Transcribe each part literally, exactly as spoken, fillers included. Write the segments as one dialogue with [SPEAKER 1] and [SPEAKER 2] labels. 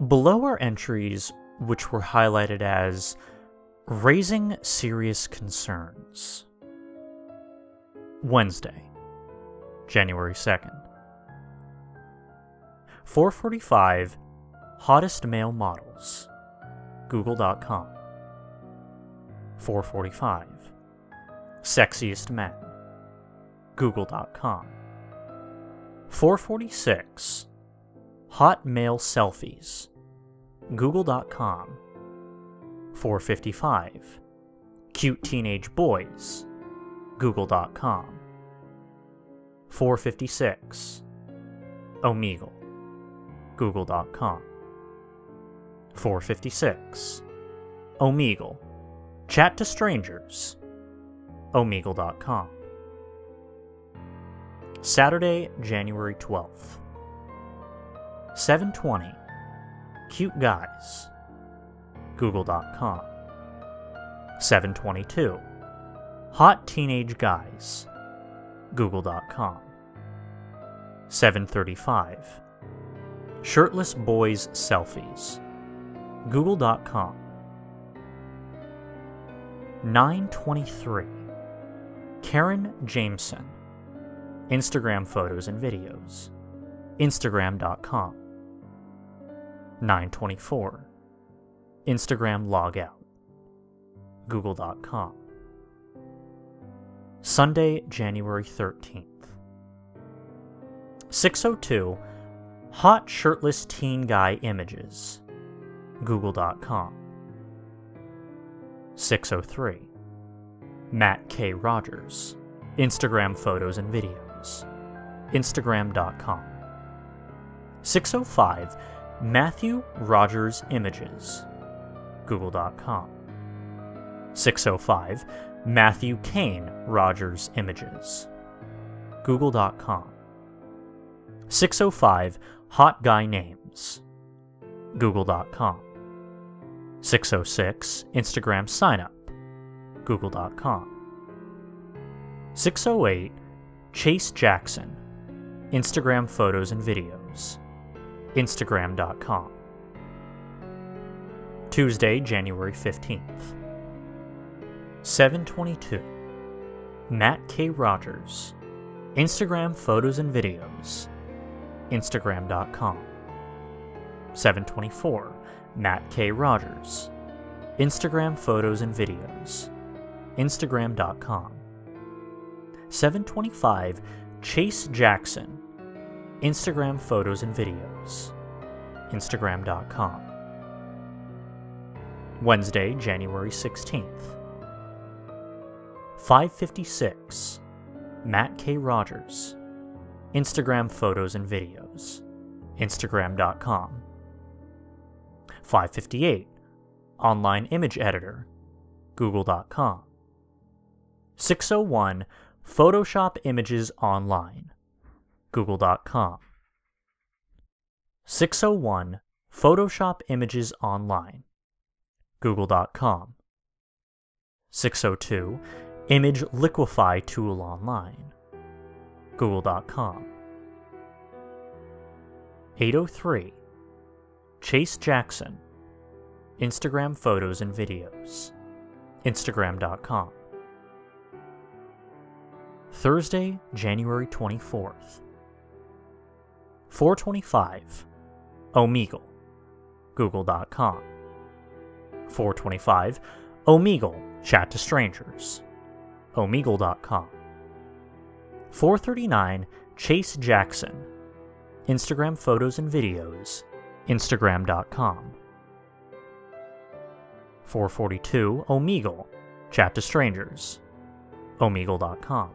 [SPEAKER 1] Below are entries which were highlighted as raising serious concerns. Wednesday, January second. four forty-five hottest male models, google dot com. four forty-five sexiest men, google dot com. four forty-six hot male selfies, google dot com. four fifty-five cute teenage boys, google dot com. four fifty-six Omegle, google dot com. four fifty-six Omegle chat to strangers, omegle dot com. Saturday, January twelfth. seven twenty cute guys, google dot com. seven twenty-two hot teenage guys, google dot com. seven thirty-five shirtless boys selfies, google dot com. nine twenty-three Karen Jameson Instagram photos and videos, instagram dot com. nine twenty-four Instagram logout, google dot com. Sunday, January thirteenth. six oh two hot shirtless teen guy images, google dot com. six oh three Matt K. Rogers Instagram photos and videos, instagram dot com. six oh five Matthew Rogers images, google dot com. six oh five Matthew Kane Rogers images, google dot com. six oh five hot guy names, google dot com. six oh six Instagram signup, google dot com. six oh eight Chase Jackson Instagram photos and videos, instagram dot com. Tuesday, January fifteenth. seven twenty-two Matt K. Rogers Instagram photos and videos, instagram dot com. seven twenty-four Matt K. Rogers Instagram photos and videos, instagram dot com. seven twenty-five Chase Jackson Instagram photos and videos, instagram dot com. Wednesday, January sixteenth. five fifty-six Matt K. Rogers Instagram photos and videos, instagram dot com. five fifty-eight Online image editor, google dot com. six oh one Photoshop images online, google dot com. six oh one Photoshop images online, google dot com. six oh two Image liquify tool online, google dot com. eight oh three Chase Jackson Instagram photos and videos, instagram dot com. Thursday, January twenty-fourth. four twenty-five Omegle, google dot com. four twenty-five Omegle chat to strangers, omegle dot com. four thirty-nine Chase Jackson Instagram photos and videos, instagram dot com. four forty-two Omegle chat to strangers, omegle dot com.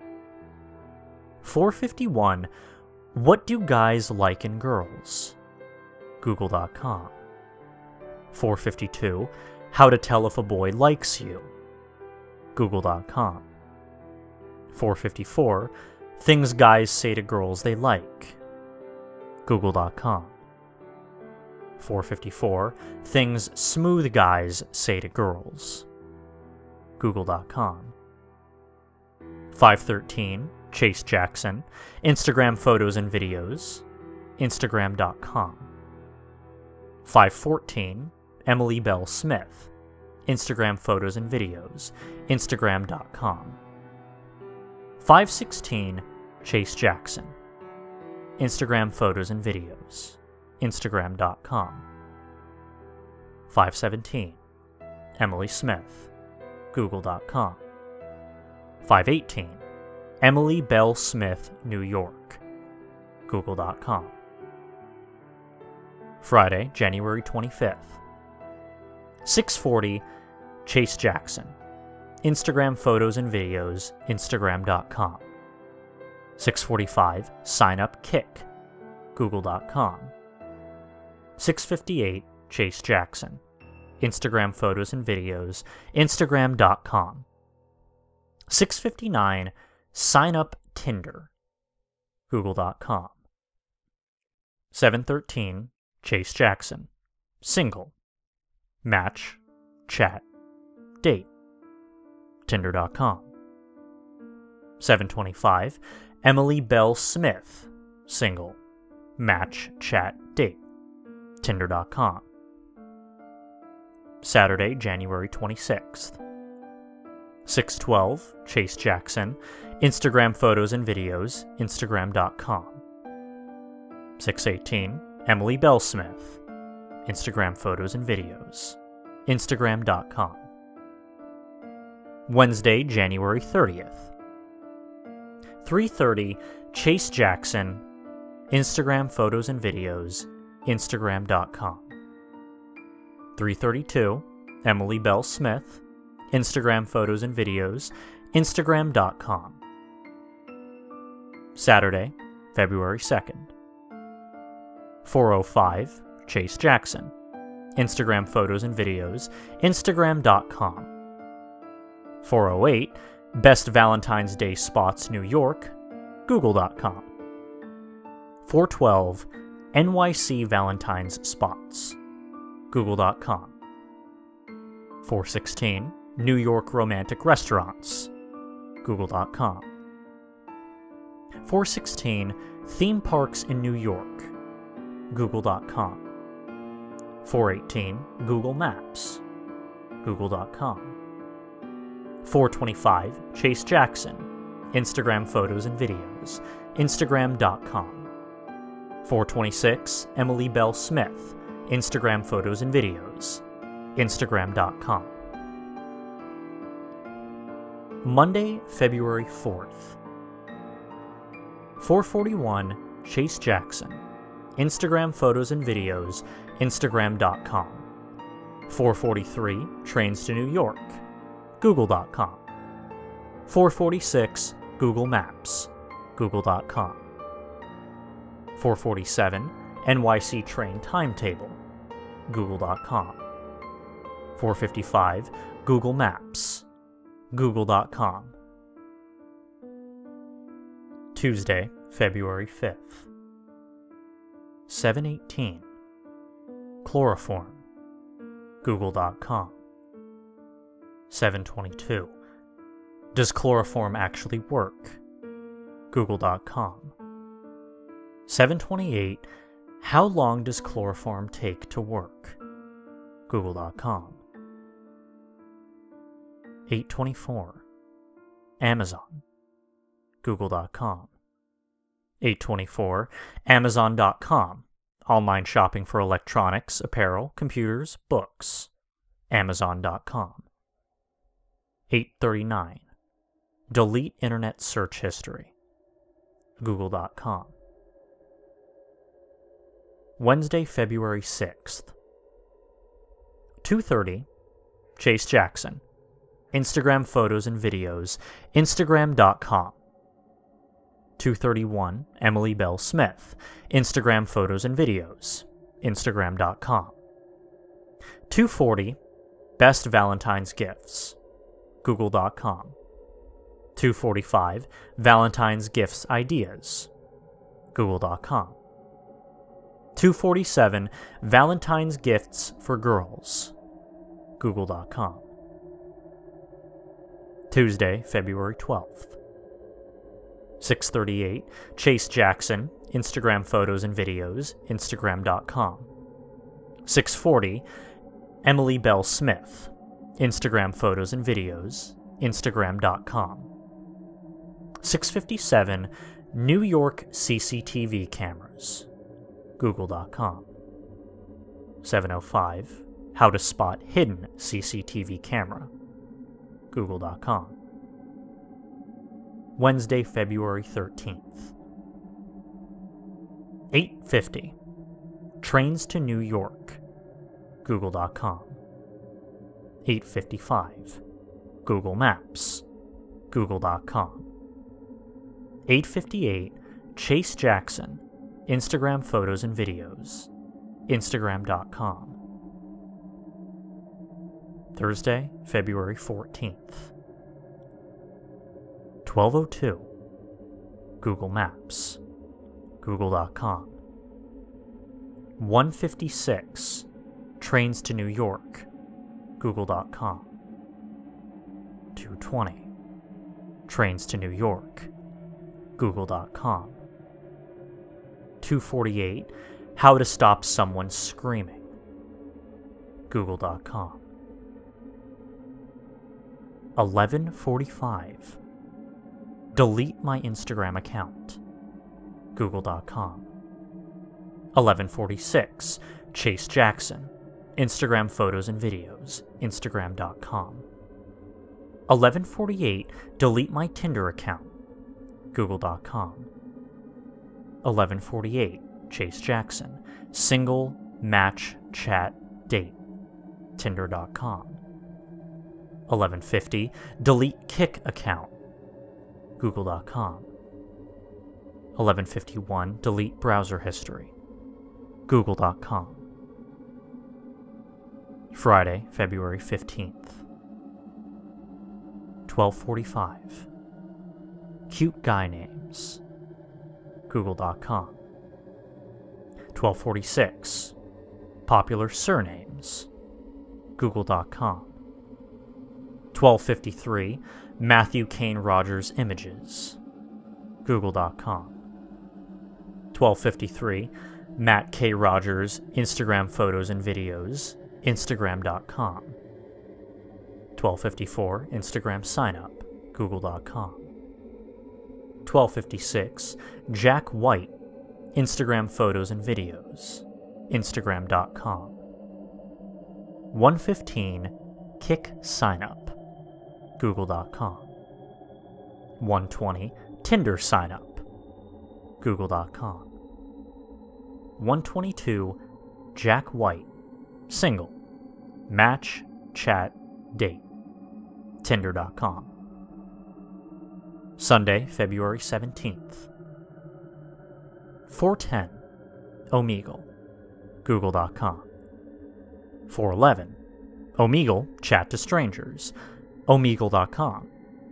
[SPEAKER 1] four fifty-one What do guys like in girls, google dot com. four fifty-two How to tell if a boy likes you, google dot com. four fifty-four Things guys say to girls they like, google dot com. four fifty-four Things smooth guys say to girls, google dot com. five thirteen Chase Jackson Instagram photos and videos, instagram dot com. five fourteen, Emily Bell Smith, Instagram photos and videos, Instagram dot com. five sixteen, Chase Jackson, Instagram photos and videos, Instagram dot com. five seventeen, Emily Smith, Google dot com. five eighteen, Emily Bell Smith, New York, Google dot com. Friday, January twenty-fifth. six forty, Chase Jackson, Instagram photos and videos, Instagram dot com. six forty-five, Sign Up Kick, Google dot com. six fifty-eight, Chase Jackson, Instagram photos and videos, Instagram dot com. six fifty-nine, Sign Up Tinder, Google dot com. seven thirteen, Chase Jackson, single, match, chat, date, Tinder dot com. seven twenty-five, Emily Bell Smith, single, match, chat, date, Tinder dot com. Saturday, January twenty-sixth. six twelve, Chase Jackson, Instagram photos and videos, Instagram dot com. six eighteen, Emily Bell Smith, Instagram photos and videos, Instagram dot com. Wednesday, January thirtieth. three thirty, Chase Jackson, Instagram photos and videos, Instagram dot com. three thirty-two, Emily Bell Smith, Instagram photos and videos, Instagram dot com. Saturday, February second. four oh five, Chase Jackson, Instagram photos and videos, Instagram dot com. four oh eight, Best Valentine's Day Spots New York, Google dot com. four twelve, N Y C Valentine's Spots, Google dot com. four sixteen, New York Romantic Restaurants, Google dot com. four sixteen, Theme Parks in New York, Google dot com. four eighteen, Google Maps, Google dot com. four twenty-five, Chase Jackson, Instagram photos and videos, Instagram dot com. four twenty-six, Emily Bell Smith, Instagram photos and videos, Instagram dot com. Monday, February fourth. four forty-one, Chase Jackson, Instagram photos and videos, Instagram dot com. four forty-three, Trains to New York, Google dot com. four forty-six, Google Maps, Google dot com. four forty-seven, N Y C Train Timetable, Google dot com. four fifty-five, Google Maps, Google dot com. Tuesday, February fifth. seven eighteen, Chloroform, Google dot com. seven twenty-two, Does chloroform actually work? Google dot com. seven twenty-eight, How long does chloroform take to work? Google dot com. eight twenty-four, Amazon, Google dot com. eight twenty-four, Amazon dot com, online shopping for electronics, apparel, computers, books, Amazon dot com. eight thirty-nine, Delete Internet Search History, Google dot com. Wednesday, February sixth. two thirty, Chase Jackson, Instagram photos and videos, Instagram dot com. two thirty-one, Emily Bell Smith, Instagram photos and videos, Instagram dot com. two forty, Best Valentine's Gifts, Google dot com. two forty-five, Valentine's Gifts Ideas, Google dot com. two forty-seven, Valentine's Gifts for Girls, Google dot com. Tuesday, February twelfth. six thirty-eight, Chase Jackson, Instagram photos and videos, Instagram dot com. six forty, Emily Bell Smith, Instagram photos and videos, Instagram dot com. six fifty-seven, New York C C T V cameras, Google dot com. seven oh five, How to spot hidden C C T V camera, Google dot com. Wednesday, February thirteenth. eight fifty, Trains to New York, Google dot com. eight fifty-five, Google Maps, Google dot com. eight fifty-eight, Chase Jackson, Instagram photos and videos, Instagram dot com. Thursday, February fourteenth. twelve oh two, Google Maps, Google dot com. one fifty-six, Trains to New York, Google dot com. two twenty, Trains to New York, Google dot com. two forty-eight, How to stop someone screaming, Google dot com. eleven forty-five, Delete my Instagram account, Google dot com. eleven forty-six, Chase Jackson, Instagram photos and videos, Instagram dot com. eleven forty-eight, Delete my Tinder account, Google dot com. eleven forty-eight, Chase Jackson, Single, Match, Chat, Date, Tinder dot com. eleven fifty, Delete Kik account, Google dot com. eleven fifty-one, Delete browser history, Google dot com. Friday, February fifteenth. twelve forty-five, Cute guy names, Google dot com. twelve forty-six, Popular surnames, Google dot com. twelve fifty-three, Matthew Kane Rogers images, Google dot com. twelve fifty-three, Matt K. Rogers Instagram photos and videos, Instagram dot com. twelve fifty-four, Instagram signup, Google dot com. twelve fifty-six, Jack White, Instagram photos and videos, Instagram dot com. one fifteen, Kik signup, Google dot com. one twenty, Tinder signup, Google dot com. one twenty-two, Jack White, Single, Match, Chat, Date, Tinder dot com. Sunday, February seventeenth. four ten, Omegle, Google dot com. four eleven, Omegle, Chat to Strangers, Omegle dot com.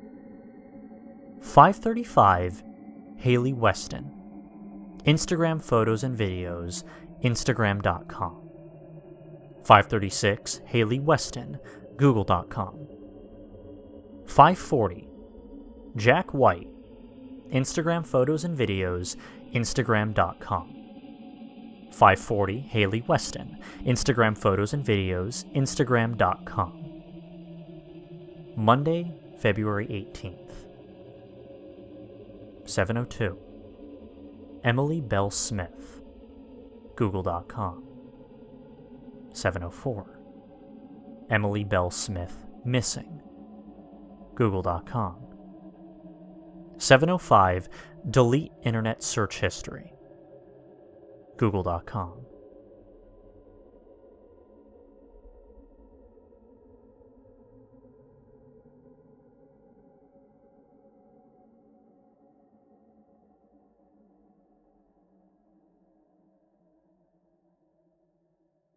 [SPEAKER 1] five thirty-five, Haley Weston, Instagram photos and videos, Instagram dot com. five thirty-six, Haley Weston, Google dot com. five forty, Jack White, Instagram photos and videos, Instagram dot com. five forty, Haley Weston, Instagram photos and videos, Instagram dot com. Monday, February eighteenth. seven oh two, Emily Bell Smith, Google dot com. seven oh four, Emily Bell Smith missing, Google dot com. seven oh five, Delete internet search history, Google dot com.